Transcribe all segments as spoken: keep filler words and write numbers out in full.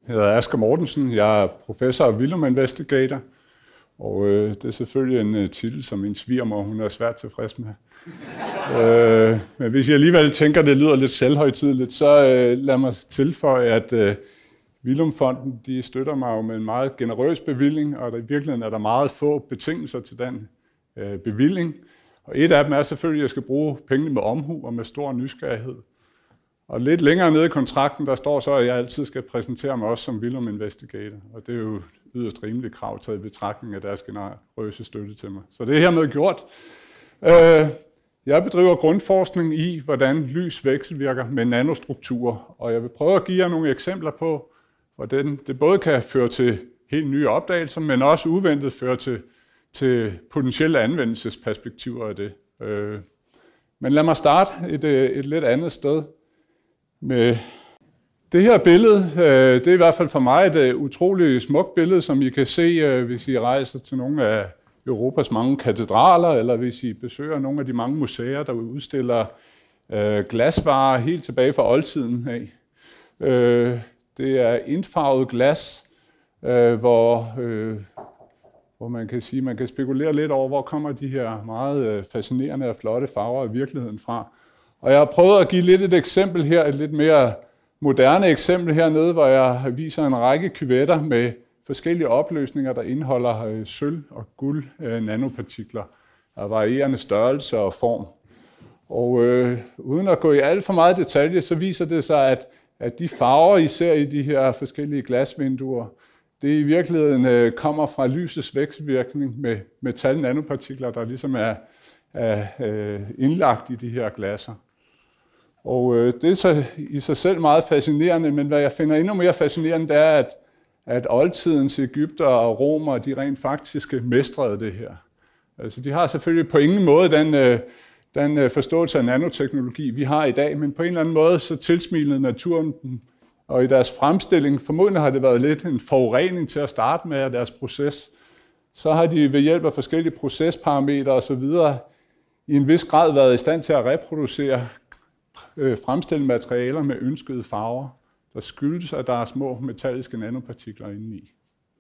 Jeg hedder Asger Mortensen. Jeg er professor og Willum Investigator. Og øh, det er selvfølgelig en uh, titel, som min svigermor, hun er svært tilfreds med. øh, men hvis jeg alligevel tænker, at det lyder lidt selvhøjtideligt, så øh, lad mig tilføje, at øh, Willum-fonden, de støtter mig jo med en meget generøs bevilling, og der, i virkeligheden er der meget få betingelser til den øh, bevilling. Og et af dem er selvfølgelig, at jeg skal bruge pengene med omhu og med stor nysgerrighed. Og lidt længere nede i kontrakten, der står så, at jeg altid skal præsentere mig også som Willum Investigator. Og det er jo yderst rimeligt krav taget i betragtning af deres generøse støtte til mig. Så det er hermed gjort. Jeg bedriver grundforskning i, hvordan lys vekselvirker med nanostrukturer. Og jeg vil prøve at give jer nogle eksempler på, hvordan det både kan føre til helt nye opdagelser, men også uventet føre til, til potentielle anvendelsesperspektiver af det. Men lad mig starte et, et lidt andet sted. Med det her billede, det er i hvert fald for mig et utroligt smukt billede, som I kan se, hvis I rejser til nogle af Europas mange katedraler, eller hvis I besøger nogle af de mange museer, der udstiller glasvarer helt tilbage fra oldtiden af. Det er indfarvet glas, hvor, hvor man kan sige, man kan spekulere lidt over, hvor kommer de her meget fascinerende og flotte farver i virkeligheden fra. Og jeg har prøvet at give lidt et eksempel her, et lidt mere moderne eksempel hernede, hvor jeg viser en række kyvetter med forskellige opløsninger, der indeholder sølv og guld nanopartikler af varierende størrelse og form. Og øh, uden at gå i alt for meget detalje, så viser det sig, at, at de farver, I ser i de her forskellige glasvinduer, det i virkeligheden øh, kommer fra lysets vekselvirkning med metal-nanopartikler, der ligesom er, er øh, indlagt i de her glasser. Og øh, det er så i sig selv meget fascinerende, men hvad jeg finder endnu mere fascinerende, det er, at, at oldtidens Egypter og romere, de rent faktisk mestrede det her. Altså, de har selvfølgelig på ingen måde den, øh, den øh, forståelse af nanoteknologi, vi har i dag, men på en eller anden måde så tilsmilede naturen dem, og i deres fremstilling, formodentlig har det været lidt en forurening til at starte med af deres proces, så har de ved hjælp af forskellige procesparametre osv. i en vis grad været i stand til at reproducere fremstille materialer med ønskede farver, der skyldes, at der er små metalliske nanopartikler indeni.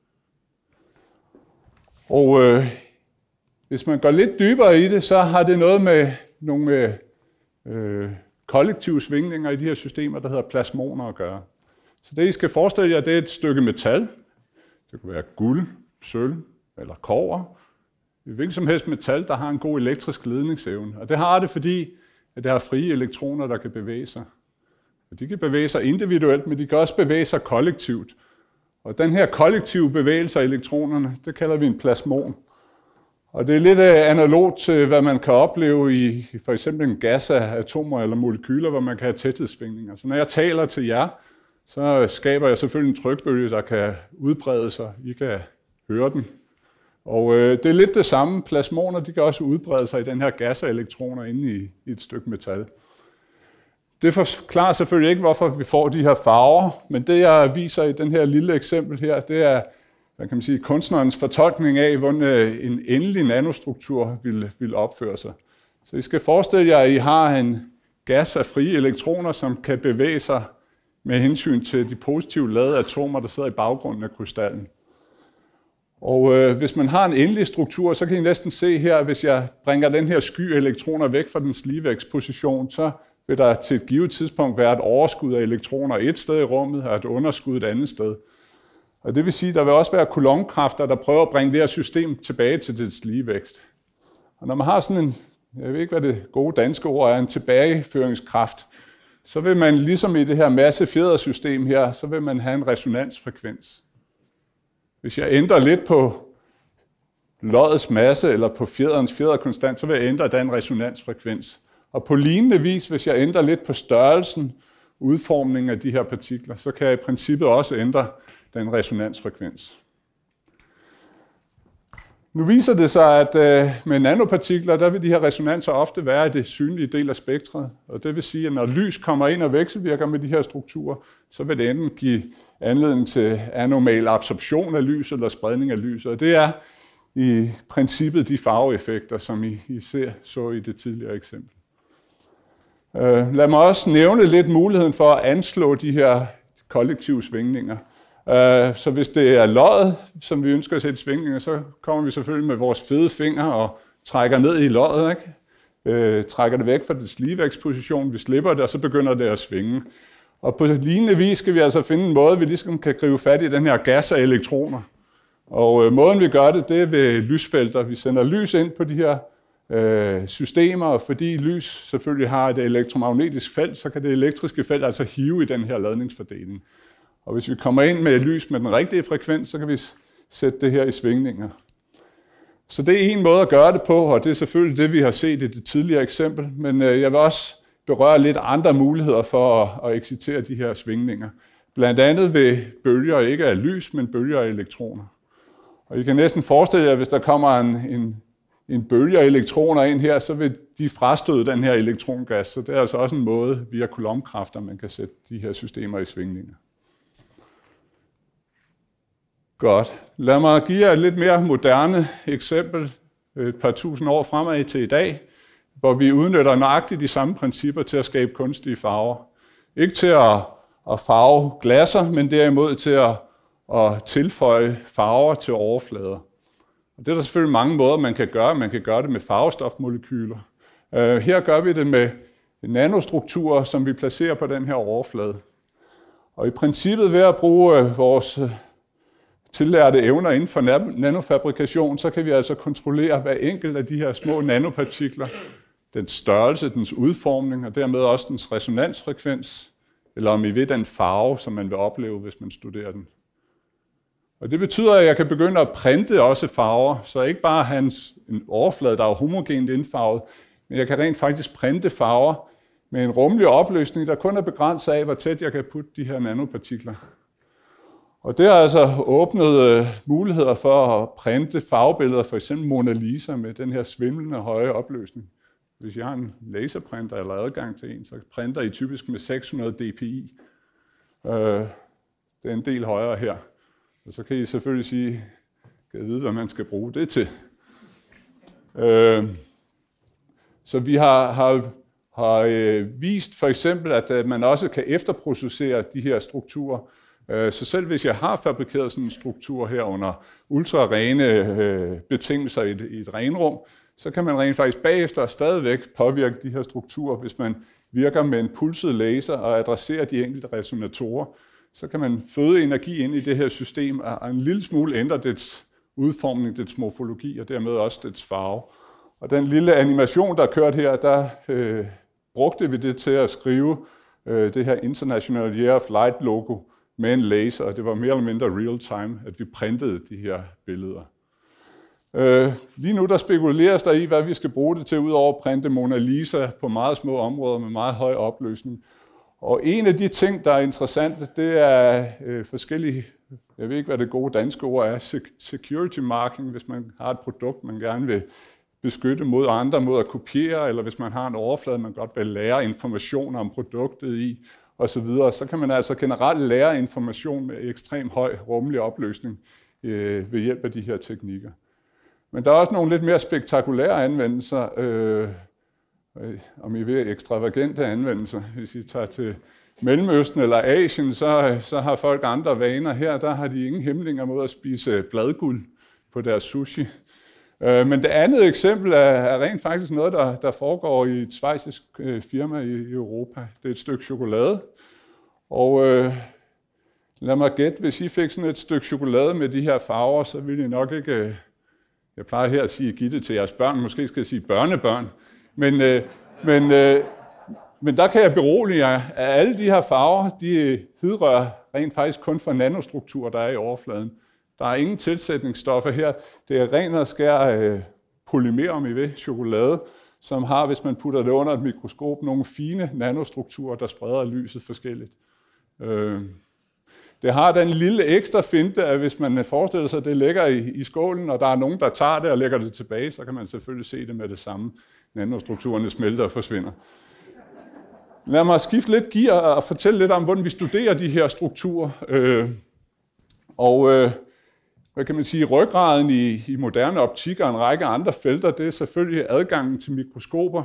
Og øh, hvis man går lidt dybere i det, så har det noget med nogle øh, kollektive svingninger i de her systemer, der hedder plasmoner at gøre. Så det, I skal forestille jer, det er et stykke metal. Det kan være guld, sølv eller kobber. Hvilket som helst metal, der har en god elektrisk ledningsevne. Og det har det, fordi at det har frie elektroner, der kan bevæge sig. Og de kan bevæge sig individuelt, men de kan også bevæge sig kollektivt. Og den her kollektive bevægelse af elektronerne, det kalder vi en plasmon. Og det er lidt analogt til, hvad man kan opleve i for eksempel en gas af atomer eller molekyler, hvor man kan have tæthedssvingninger. Så når jeg taler til jer, så skaber jeg selvfølgelig en trykbølge, der kan udbrede sig. I kan høre den. Og øh, det er lidt det samme. Plasmoner, de kan også udbrede sig i den her gas af elektroner inde i, i et stykke metal. Det forklarer selvfølgelig ikke, hvorfor vi får de her farver, men det jeg viser i den her lille eksempel her, det er, hvad kan man sige, kunstnerens fortolkning af, hvordan en endelig nanostruktur vil, vil opføre sig. Så I skal forestille jer, at I har en gas af frie elektroner, som kan bevæge sig med hensyn til de positivt ladede atomer, der sidder i baggrunden af krystallen. Og øh, hvis man har en endelig struktur, så kan I næsten se her, hvis jeg bringer den her sky elektroner væk fra dens ligevægtsposition, så vil der til et givet tidspunkt være et overskud af elektroner et sted i rummet, og et underskud et andet sted. Og det vil sige, at der vil også være coulombkræfter, der prøver at bringe det her system tilbage til dets ligevægt. Og når man har sådan en, jeg ved ikke hvad det gode danske ord er, en tilbageføringskraft, så vil man ligesom i det her masse-fjedersystem her, så vil man have en resonansfrekvens. Hvis jeg ændrer lidt på loddets masse eller på fjederens fjederkonstant, så vil jeg ændre den resonansfrekvens. Og på lignende vis, hvis jeg ændrer lidt på størrelsen, udformningen af de her partikler, så kan jeg i princippet også ændre den resonansfrekvens. Nu viser det sig, at med nanopartikler, der vil de her resonanser ofte være i det synlige del af spektret. Og det vil sige, at når lys kommer ind og vekselvirker med de her strukturer, så vil det enten give anledning til anormal absorption af lys eller spredning af lys. Og det er i princippet de farveeffekter, som I, I ser, så i det tidligere eksempel. Uh, lad mig også nævne lidt muligheden for at anslå de her kollektive svingninger. Så hvis det er loddet, som vi ønsker at sætte svingninger, så kommer vi selvfølgelig med vores fede fingre og trækker ned i loddet, ikke? Øh, trækker det væk fra dets ligevægtsposition, vi slipper det, og så begynder det at svinge. Og på lignende vis skal vi altså finde en måde, vi ligesom kan gribe fat i den her gas af elektroner. Og øh, måden vi gør det, det er ved lysfelter. Vi sender lys ind på de her øh, systemer, og fordi lys selvfølgelig har et elektromagnetisk felt, så kan det elektriske felt altså hive i den her ladningsfordeling. Og hvis vi kommer ind med lys med den rigtige frekvens, så kan vi sætte det her i svingninger. Så det er en måde at gøre det på, og det er selvfølgelig det, vi har set i det tidligere eksempel. Men øh, jeg vil også berøre lidt andre muligheder for at, at excitere de her svingninger. Blandt andet ved bølger, ikke af lys, men bølger af elektroner. Og I kan næsten forestille jer, at hvis der kommer en, en, en bølge af elektroner ind her, så vil de frastøde den her elektrongas. Så det er altså også en måde via coulombkræfter, man kan sætte de her systemer i svingninger. Godt. Lad mig give jer et lidt mere moderne eksempel, et par tusind år fremad til i dag, hvor vi udnytter nøjagtigt de samme principper til at skabe kunstige farver. Ikke til at, at farve glasser, men derimod til at, at tilføje farver til overflader. Og det er der selvfølgelig mange måder, man kan gøre. Man kan gøre det med farvestofmolekyler. Her gør vi det med nanostrukturer, som vi placerer på den her overflade. Og i princippet ved at bruge vores tillærte evner inden for nanofabrikation, så kan vi altså kontrollere hver enkelt af de her små nanopartikler, dens størrelse, dens udformning, og dermed også dens resonansfrekvens, eller om I ved den farve, som man vil opleve, hvis man studerer den. Og det betyder, at jeg kan begynde at printe også farver, så ikke bare have en overflade, der er homogent indfarvet, men jeg kan rent faktisk printe farver med en rummelig opløsning, der kun er begrænset af, hvor tæt jeg kan putte de her nanopartikler. Og det har altså åbnet muligheder for at printe farvebilleder, for eksempel Mona Lisa med den her svimlende høje opløsning. Hvis jeg har en laserprinter eller adgang til en, så printer I typisk med seks hundrede dpi. Det er en del højere her. Og så kan I selvfølgelig sige, kan I vide, hvad man skal bruge det til. Så vi har, har, har vist for eksempel, at man også kan efterprocessere de her strukturer. Så selv hvis jeg har fabrikeret sådan en struktur her under ultrarene betingelser i et, i et renrum, så kan man rent faktisk bagefter stadigvæk påvirke de her strukturer, hvis man virker med en pulset laser og adresserer de enkelte resonatorer. Så kan man føde energi ind i det her system og en lille smule ændre dets udformning, dets morfologi og dermed også dets farve. Og den lille animation, der er kørt her, der øh, brugte vi det til at skrive øh, det her International Year of Light logo med en laser, og det var mere eller mindre real time, at vi printede de her billeder. Øh, lige nu der spekuleres der i, hvad vi skal bruge det til, udover at printe Mona Lisa på meget små områder med meget høj opløsning. Og en af de ting, der er interessant, det er øh, forskellige, jeg ved ikke, hvad det gode danske ord er, security marking, hvis man har et produkt, man gerne vil beskytte mod andre, mod at kopiere, eller hvis man har en overflade, man godt vil lære informationer om produktet i, og så videre, så kan man altså generelt lære information med ekstrem høj rummelig opløsning øh, ved hjælp af de her teknikker. Men der er også nogle lidt mere spektakulære anvendelser, øh, øh, om I ved ekstravagante anvendelser. Hvis I tager til Mellemøsten eller Asien, så, så har folk andre vaner. Her der har de ingen hæmninger mod at spise bladguld på deres sushi. Øh, men det andet eksempel er, er rent faktisk noget, der, der foregår i et schweizisk øh, firma i, i Europa. Det er et stykke chokolade. Og øh, lad mig gætte, hvis I fik sådan et stykke chokolade med de her farver, så ville I nok ikke... Øh, jeg plejer her at sige, giv det til jeres børn. Måske skal jeg sige børnebørn. Men, øh, men, øh, men der kan jeg berolige jer, at alle de her farver, de hidrører rent faktisk kun for nanostrukturer, der er i overfladen. Der er ingen tilsætningsstoffer her. Det er ren og skær øh, polymer, om I ved, chokolade, som har, hvis man putter det under et mikroskop, nogle fine nanostrukturer, der spreder lyset forskelligt. Øh, det har den lille ekstra finte, at hvis man forestiller sig, at det ligger i, i skålen, og der er nogen, der tager det og lægger det tilbage, så kan man selvfølgelig se det med det samme. Nanostrukturerne smelter og forsvinder. Lad mig skifte lidt gear og fortælle lidt om, hvordan vi studerer de her strukturer. Øh, og øh, hvad kan man sige, ryggraden i, i moderne optik og en række andre felter, det er selvfølgelig adgangen til mikroskoper,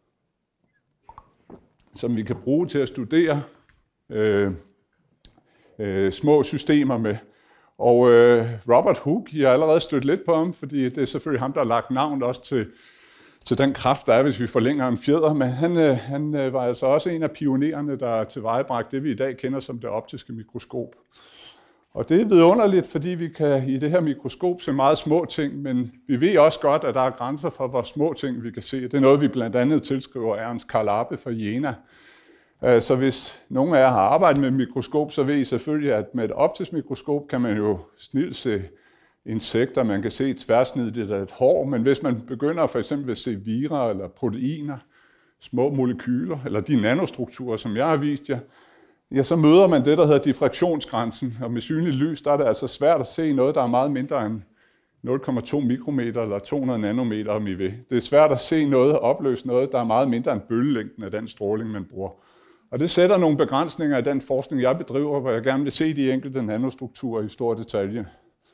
som vi kan bruge til at studere øh, øh, små systemer med. Og øh, Robert Hooke, jeg har allerede stødt lidt på ham, fordi det er selvfølgelig ham, der har lagt navn også til, til den kraft, der er, hvis vi forlænger en fjeder. Men han, øh, han øh, var altså også en af pionererne, der tilvejebragte det, vi i dag kender som det optiske mikroskop. Og det er vidunderligt, fordi vi kan i det her mikroskop se meget små ting, men vi ved også godt, at der er grænser for, hvor små ting vi kan se. Det er noget, vi blandt andet tilskriver Ernst Karl Abbe fra Jena. Så hvis nogen af jer har arbejdet med mikroskop, så ved I selvfølgelig, at med et optisk mikroskop kan man jo snilt se insekter, man kan se tværsnitligt af et hår, men hvis man begynder for eksempel at se vira eller proteiner, små molekyler, eller de nanostrukturer, som jeg har vist jer, ja, så møder man det, der hedder diffraktionsgrænsen, og med synligt lys, der er det altså svært at se noget, der er meget mindre end nul komma to mikrometer eller to hundrede nanometer om I vil. Det er svært at se noget, opløse noget, der er meget mindre end bølgelængden af den stråling, man bruger. Og det sætter nogle begrænsninger i den forskning, jeg bedriver, hvor jeg gerne vil se de enkelte nanostrukturer i stor detalje.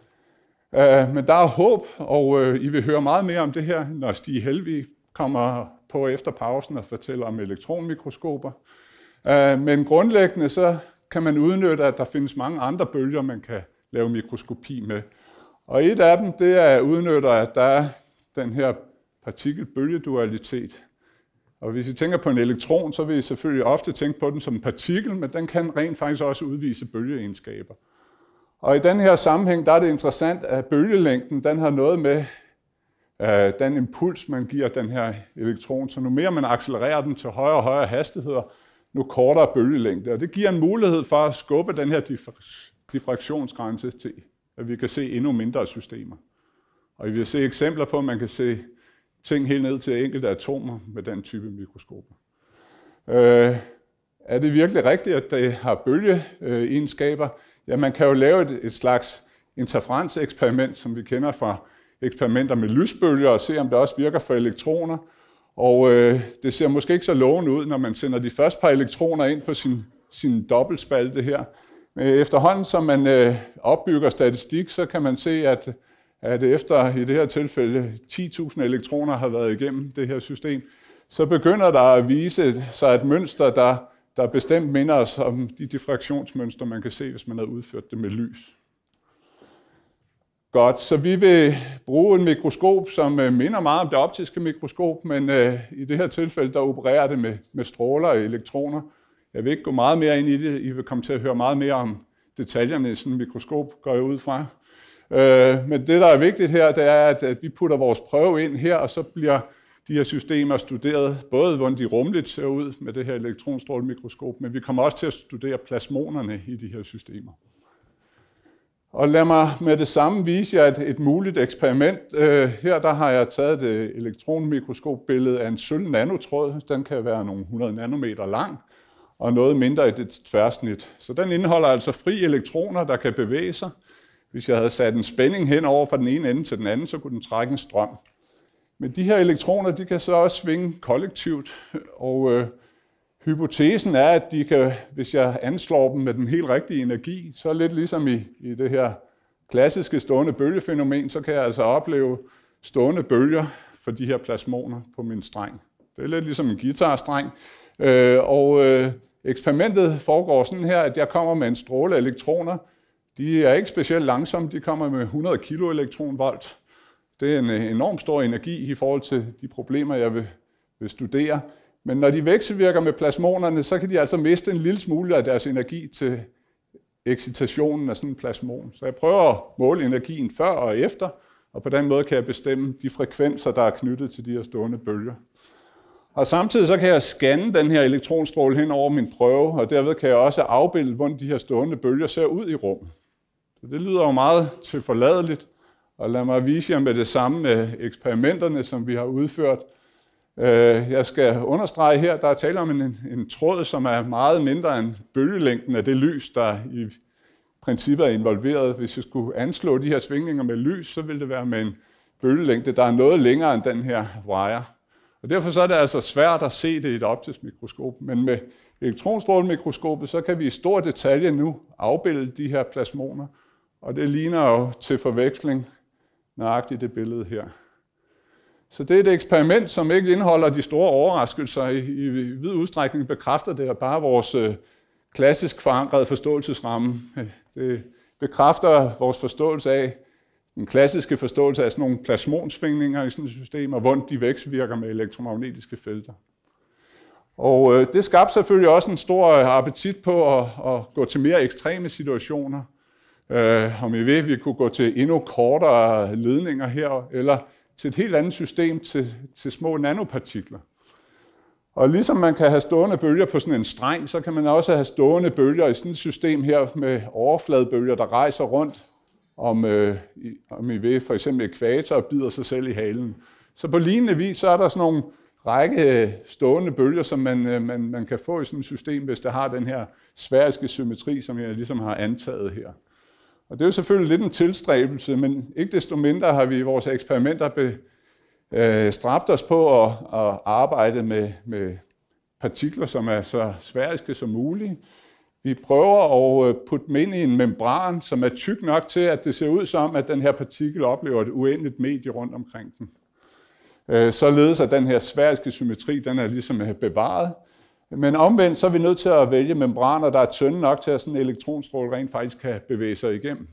Uh, men der er håb, og uh, I vil høre meget mere om det her, når Stig Helvig kommer på efter pausen og fortæller om elektronmikroskoper. Uh, men grundlæggende så kan man udnytte, at der findes mange andre bølger, man kan lave mikroskopi med. Og et af dem, det er udnytter, at der er den her partikel-bølgedualitet. Og hvis I tænker på en elektron, så vil I selvfølgelig ofte tænke på den som en partikel, men den kan rent faktisk også udvise bølgeegenskaber. Og i den her sammenhæng, der er det interessant, at bølgelængden, den har noget med uh, den impuls, man giver den her elektron. Så nu mere man accelererer den til højere og højere hastigheder, nu kortere bølgelængde. Og det giver en mulighed for at skubbe den her diffraktionsgrænse til, at vi kan se endnu mindre systemer. Og I vil se eksempler på, at man kan se ting helt ned til enkelte atomer med den type mikroskoper. Øh, er det virkelig rigtigt, at det har bølgeegenskaber? Ja, man kan jo lave et, et slags interferenseksperiment, som vi kender fra eksperimenter med lysbølger, og se, om det også virker for elektroner. Og øh, det ser måske ikke så lovende ud, når man sender de første par elektroner ind på sin, sin dobbeltspalte her. Men efterhånden, som man øh, opbygger statistik, så kan man se, at at efter i det her tilfælde ti tusind elektroner har været igennem det her system, så begynder der at vise sig et mønster, der, der bestemt minder os om de diffraktionsmønstre, man kan se, hvis man har udført det med lys. Godt, så vi vil bruge en mikroskop, som minder meget om det optiske mikroskop, men øh, i det her tilfælde, der opererer det med, med stråler og elektroner. Jeg vil ikke gå meget mere ind i det. I vil komme til at høre meget mere om detaljerne i sådan en mikroskop, går jeg ud fra. Men det, der er vigtigt her, det er, at vi putter vores prøve ind her, og så bliver de her systemer studeret, både hvordan de rumligt ser ud med det her elektronstrålemikroskop, men vi kommer også til at studere plasmonerne i de her systemer. Og lad mig med det samme vise jer et, et muligt eksperiment. Her der har jeg taget et elektronmikroskopbillede af en sølv nanotråd. Den kan være nogle hundrede nanometer lang, og noget mindre i det tværsnit. Så den indeholder altså fri elektroner, der kan bevæge sig. Hvis jeg havde sat en spænding hen over fra den ene ende til den anden, så kunne den trække en strøm. Men de her elektroner, de kan så også svinge kollektivt, og øh, hypotesen er, at de kan, hvis jeg anslår dem med den helt rigtige energi, så lidt ligesom i, i det her klassiske stående bølgefænomen, så kan jeg altså opleve stående bølger for de her plasmoner på min streng. Det er lidt ligesom en guitarstreng. Øh, og øh, eksperimentet foregår sådan her, at jeg kommer med en stråle af elektroner. De er ikke specielt langsomme, de kommer med hundrede kiloelektronvolt. Det er en enormt stor energi i forhold til de problemer, jeg vil, vil studere. Men når de vekselvirker med plasmonerne, så kan de altså miste en lille smule af deres energi til excitationen af sådan en plasmon. Så jeg prøver at måle energien før og efter, og på den måde kan jeg bestemme de frekvenser, der er knyttet til de her stående bølger. Og samtidig så kan jeg scanne den her elektronstråle hen over min prøve, og derved kan jeg også afbilde, hvordan de her stående bølger ser ud i rummet. Så det lyder jo meget tilforladeligt, og lad mig vise jer med det samme med eksperimenterne, som vi har udført. Jeg skal understrege her, der er tale om en, en tråd, som er meget mindre end bølgelængden af det lys, der i princippet er involveret. Hvis jeg skulle anslå de her svingninger med lys, så ville det være med en bølgelængde, der er noget længere end den her wire. Og derfor så er det altså svært at se det i et optisk mikroskop, men med elektronstrålemikroskopet, så kan vi i stor detalje nu afbilde de her plasmoner, og det ligner jo til forveksling nøjagtigt det billede her. Så det er et eksperiment, som ikke indeholder de store overraskelser. I, i vid udstrækning bekræfter det bare vores øh, klassisk forankret forståelsesramme. Det bekræfter vores forståelse af, den klassiske forståelse af sådan nogle plasmonsvingninger i sådan et system, og hvordan de vekselvirker med elektromagnetiske felter. Og øh, det skabte selvfølgelig også en stor appetit på at, at gå til mere ekstreme situationer. Øh, om I ved, vi kunne gå til endnu kortere ledninger her, eller til et helt andet system, til, til små nanopartikler. Og ligesom man kan have stående bølger på sådan en streng, så kan man også have stående bølger i sådan et system her med overfladebølger, der rejser rundt om, øh, om I ved, for eksempel ekvator og bider sig selv i halen. Så på lignende vis, så er der sådan nogle række stående bølger, som man, man, man kan få i sådan et system, hvis det har den her sfæriske symmetri, som jeg ligesom har antaget her. Og det er jo selvfølgelig lidt en tilstræbelse, men ikke desto mindre har vi i vores eksperimenter be, øh, stræbt os på at, at arbejde med, med partikler, som er så sfæriske som muligt. Vi prøver at putte dem ind i en membran, som er tyk nok til, at det ser ud som, at den her partikel oplever et uendeligt medie rundt omkring den. Således at den her sfæriske symmetri, den er ligesom bevaret. Men omvendt, så er vi nødt til at vælge membraner, der er tynde nok til, at sådan en elektronstråle rent faktisk kan bevæge sig igennem.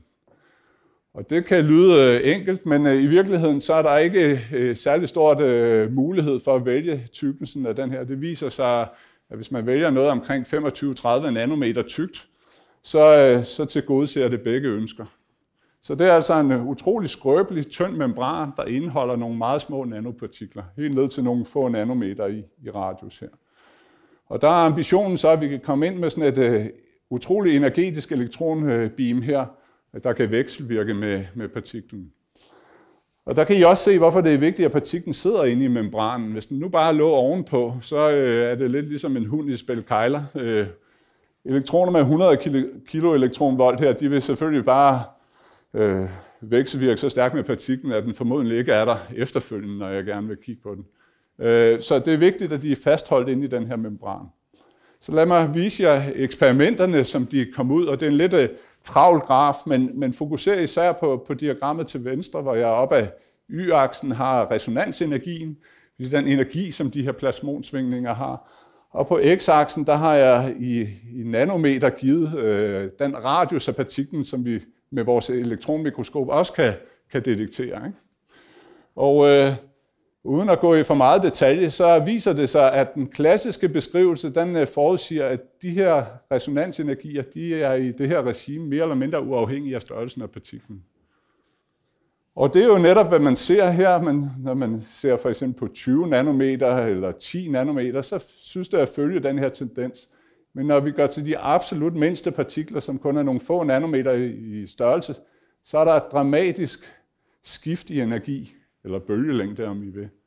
Og det kan lyde enkelt, men i virkeligheden så er der ikke særlig stort mulighed for at vælge tykkelsen af den her. Det viser sig, at hvis man vælger noget omkring femogtyve til tredive nanometer tykt, så, så tilgodeser det begge ønsker. Så det er altså en utrolig skrøbelig, tynd membran, der indeholder nogle meget små nanopartikler, helt ned til nogle få nanometer i, i radius her. Og der er ambitionen så, at vi kan komme ind med sådan et uh, utrolig energetisk elektronbeam her, der kan vekselvirke med, med partiklen. Og der kan I også se, hvorfor det er vigtigt, at partiklen sidder inde i membranen. Hvis den nu bare lå ovenpå, så uh, er det lidt ligesom en hund i spil kejler. Uh, elektroner med hundrede kilo elektronvolt her, de vil selvfølgelig bare Øh, vekselvirke så stærkt med partiklen, at den formodentlig ikke er der efterfølgende, når jeg gerne vil kigge på den. Øh, så det er vigtigt, at de er fastholdt inde i den her membran. Så lad mig vise jer eksperimenterne, som de kom ud, og det er en lidt uh, travl graf, men, men fokuserer især på, på diagrammet til venstre, hvor jeg oppe af y-aksen har resonansenergien, den energi, som de her plasmonsvingninger har. Og på x-aksen, der har jeg i, i nanometer givet øh, den radius af partiklen, som vi med vores elektronmikroskop også kan, kan detektere. Ikke? Og øh, uden at gå i for meget detalje, så viser det sig, at den klassiske beskrivelse, den øh, forudsiger, at de her resonansenergier, de er i det her regime mere eller mindre uafhængige af størrelsen af partiklen. Og det er jo netop, hvad man ser her, men når man ser for eksempel på tyve nanometer eller ti nanometer, så synes det at følge den her tendens. Men når vi går til de absolut mindste partikler, som kun er nogle få nanometer i størrelse, så er der et dramatisk skift i energi, eller bølgelængde, om I vil.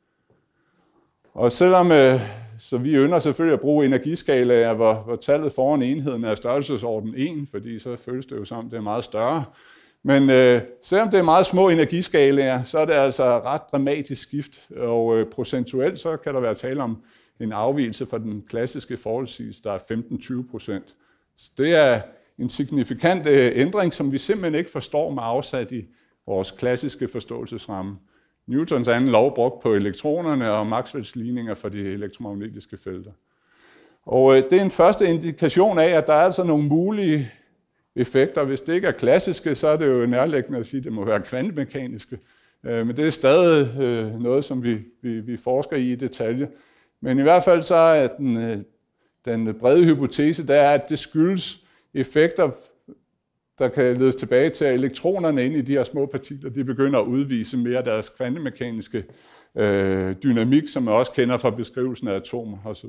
Og selvom øh, så vi ynder selvfølgelig at bruge energiskalaer, hvor, hvor tallet foran enheden er størrelsesorden en, fordi så føles det jo som, det er meget større. Men øh, selvom det er meget små energiskalaer, så er det altså ret dramatisk skift, og øh, procentuelt så kan der være tale om en afvigelse fra den klassiske forholdsvis, der er femten til tyve procent. Så det er en signifikant øh, ændring, som vi simpelthen ikke forstår med afsat i vores klassiske forståelsesramme. Newtons anden lov brugt på elektronerne og Maxwells ligninger for de elektromagnetiske felter. Og øh, det er en første indikation af, at der er altså nogle mulige effekter. Hvis det ikke er klassiske, så er det jo nærliggende at sige, at det må være kvantemekaniske. Øh, men det er stadig øh, noget, som vi, vi, vi forsker i i detalje. Men i hvert fald så er den, den brede hypotese, der er, at det skyldes effekter, der kan ledes tilbage til, at elektronerne inde i de her små partikler, de begynder at udvise mere af deres kvantemekaniske øh, dynamik, som man også kender fra beskrivelsen af atomer osv.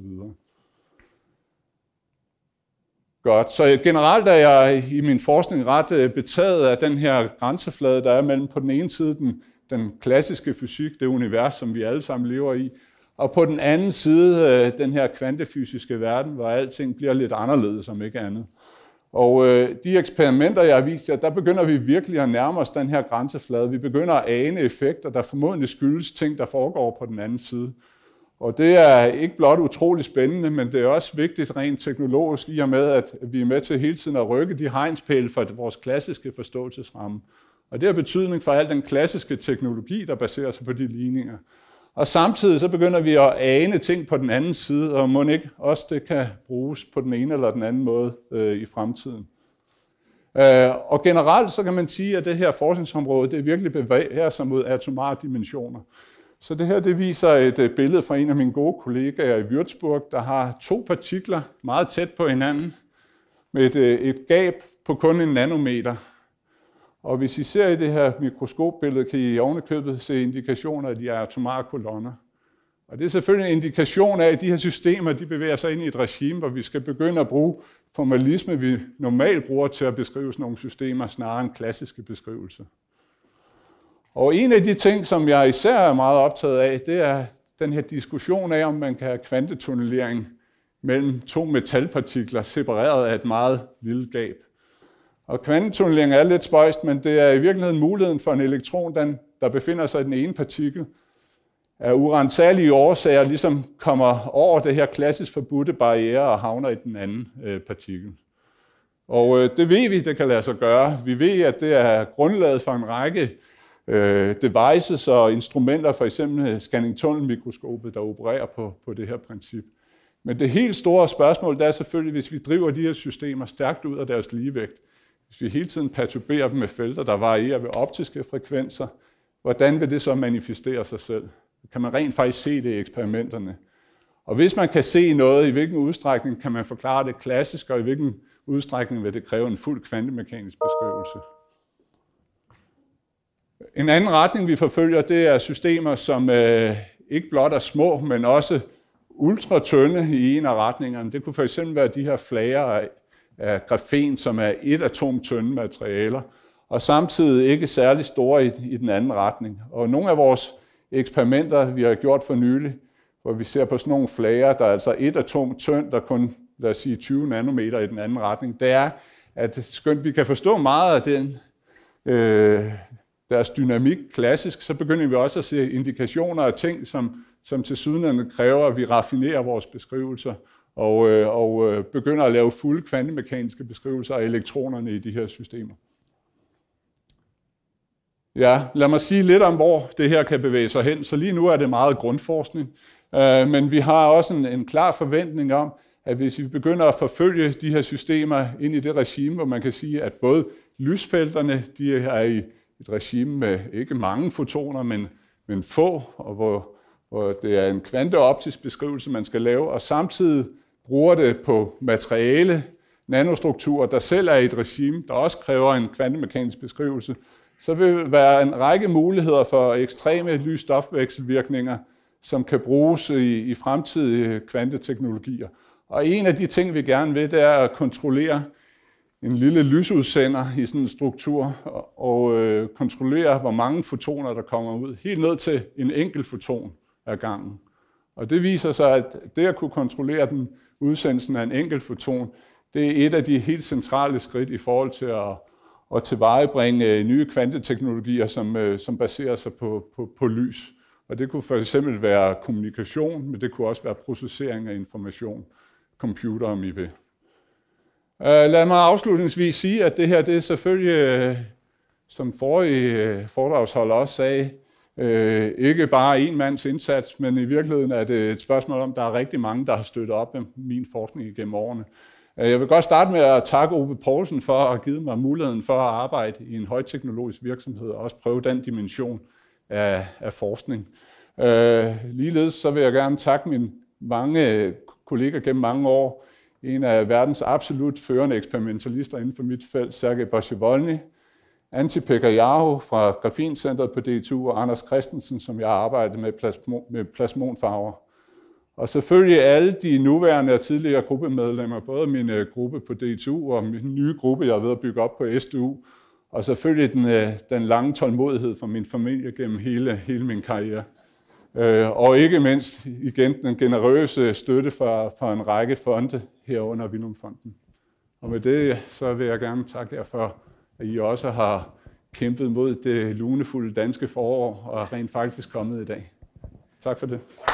Godt, så generelt er jeg i min forskning ret betaget af den her grænseflade, der er mellem på den ene side den, den klassiske fysik, det univers, som vi alle sammen lever i, og på den anden side den her kvantefysiske verden, hvor alting bliver lidt anderledes, som ikke andet. Og øh, de eksperimenter, jeg har vist jer, der begynder vi virkelig at nærme os den her grænseflade. Vi begynder at ane effekter, der formodentlig skyldes ting, der foregår på den anden side. Og det er ikke blot utrolig spændende, men det er også vigtigt rent teknologisk i og med, at vi er med til hele tiden at rykke de hegnspæle for vores klassiske forståelsesramme. Og det har betydning for al den klassiske teknologi, der baserer sig på de ligninger. Og samtidig så begynder vi at ane ting på den anden side, og må ikke også det kan bruges på den ene eller den anden måde øh, i fremtiden. Øh, og generelt så kan man sige, at det her forskningsområde det virkelig bevæger sig mod atomare dimensioner. Så det her det viser et billede fra en af mine gode kollegaer i Würzburg, der har to partikler meget tæt på hinanden, med et, et gab på kun en nanometer. Og hvis I ser i det her mikroskopbillede, kan I ovenikøbet se indikationer af de her atomare kolonner. Og det er selvfølgelig en indikation af, at de her systemer de bevæger sig ind i et regime, hvor vi skal begynde at bruge formalisme, vi normalt bruger til at beskrive sådan nogle systemer, snarere end klassiske beskrivelser. Og en af de ting, som jeg især er meget optaget af, det er den her diskussion af, om man kan have kvantetunnelering mellem to metalpartikler, separeret af et meget lille gab. Og kvantetunnelering er lidt spøjst, men det er i virkeligheden muligheden for en elektron, der befinder sig i den ene partikel, af uransagelige årsager ligesom kommer over det her klassisk forbudte barriere og havner i den anden øh, partikel. Og øh, det ved vi, det kan lade sig gøre. Vi ved, at det er grundlaget for en række øh, devices og instrumenter, for eksempel scanning-tunnelmikroskopet, der opererer på, på det her princip. Men det helt store spørgsmål, det er selvfølgelig, hvis vi driver de her systemer stærkt ud af deres ligevægt, hvis vi hele tiden perturberer dem med felter, der varierer ved optiske frekvenser, hvordan vil det så manifestere sig selv? Kan man rent faktisk se det i eksperimenterne? Og hvis man kan se noget, i hvilken udstrækning kan man forklare det klassisk, og i hvilken udstrækning vil det kræve en fuld kvantemekanisk beskrivelse? En anden retning, vi forfølger, det er systemer, som øh, ikke blot er små, men også ultratynde i en af retningerne. Det kunne for eksempel være de her flager af, af grafen, som er et atom tynde materialer, og samtidig ikke særlig store i, i den anden retning. Og nogle af vores eksperimenter, vi har gjort for nylig, hvor vi ser på sådan nogle flager, der er altså et atom tynd, der kun, lad os sige, tyve nanometer i den anden retning, det er, at skønt vi kan forstå meget af den, øh, deres dynamik klassisk, så begynder vi også at se indikationer af ting, som, som tilsyneladende kræver, at vi raffinerer vores beskrivelser, og, øh, og øh, begynder at lave fulde kvantemekaniske beskrivelser af elektronerne i de her systemer. Ja, lad mig sige lidt om, hvor det her kan bevæge sig hen. Så lige nu er det meget grundforskning, øh, men vi har også en, en klar forventning om, at hvis vi begynder at forfølge de her systemer ind i det regime, hvor man kan sige, at både lysfelterne de er i et regime med ikke mange fotoner, men, men få, og hvor, hvor det er en kvanteoptisk beskrivelse, man skal lave, og samtidig bruger det på materiale, nanostrukturer, der selv er i et regime, der også kræver en kvantemekanisk beskrivelse, så vil der være en række muligheder for ekstreme lys-stofvekselvirkninger, som kan bruges i, i fremtidige kvanteteknologier. Og en af de ting, vi gerne vil, det er at kontrollere en lille lysudsender i sådan en struktur, og, og øh, kontrollere, hvor mange fotoner, der kommer ud, helt ned til en enkelt foton ad gangen. Og det viser sig, at det at kunne kontrollere den udsendelsen af en enkelt foton, det er et af de helt centrale skridt i forhold til at og tilvejebringe nye kvanteteknologier, som, som baserer sig på, på, på lys. Og det kunne for eksempel være kommunikation, men det kunne også være processering af information, computer om I vil. Lad mig afslutningsvis sige, at det her det er selvfølgelig, som forrige foredragsholder også sagde, ikke bare en mands indsats, men i virkeligheden er det et spørgsmål om, at der er rigtig mange, der har støttet op med min forskning igennem årene. Jeg vil godt starte med at takke Ove Poulsen for at have givet mig muligheden for at arbejde i en højteknologisk virksomhed og også prøve den dimension af, af forskning. Øh, ligeledes så vil jeg gerne takke mine mange kolleger gennem mange år. En af verdens absolut førende eksperimentalister inden for mit felt, Sergej Bolsjevolny, Antti Pekka-Jarho fra Grafencentret på D T U og Anders Christensen, som jeg arbejdede med, plasmo, med plasmonfarver. Og selvfølgelig alle de nuværende og tidligere gruppemedlemmer, både min gruppe på D T U og min nye gruppe, jeg er ved at bygge op på S D U, og selvfølgelig den, den lange tålmodighed fra min familie gennem hele, hele min karriere. Og ikke mindst igen den generøse støtte fra, fra en række fonde herunder Villumfonden. Og med det så vil jeg gerne takke jer for, at I også har kæmpet mod det lunefulde danske forår og er rent faktisk kommet i dag. Tak for det.